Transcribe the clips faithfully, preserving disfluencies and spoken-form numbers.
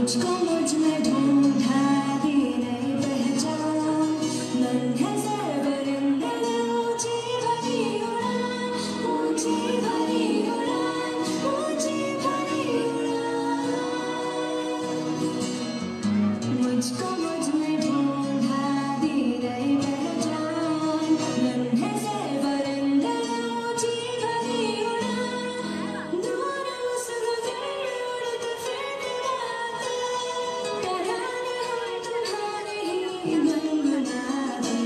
मुझको मुझ में ढूंढा दी नई पहचान। मन है सरवरिंदा ऊंची भरी उड़ान, ऊंची भरी उड़ान, ऊंची भरी उड़ान। मुझको मुझ में ढूंढा दी नई पहचान। मन है सरवरिंदा ऊंची भरी उड़ान। दूर उस गुजर उड़ते फिरते गाते, तराने हम तुम्हारे ही गुनगुनाते।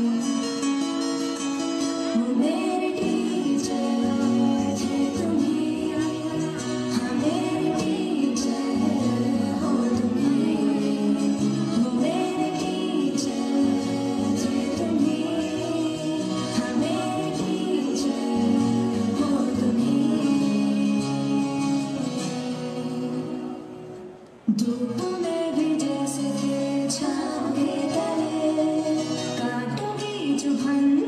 वो मेरे टीचर थे तुम्ही, हाँ मेरे टीचर हो तुम्ही। वो मेरे टीचर थे तुम्ही, हाँ मेरे टीचर हो तुम्ही। धूप में भी जैसे थे छाँव के तले, कांटों की चुभन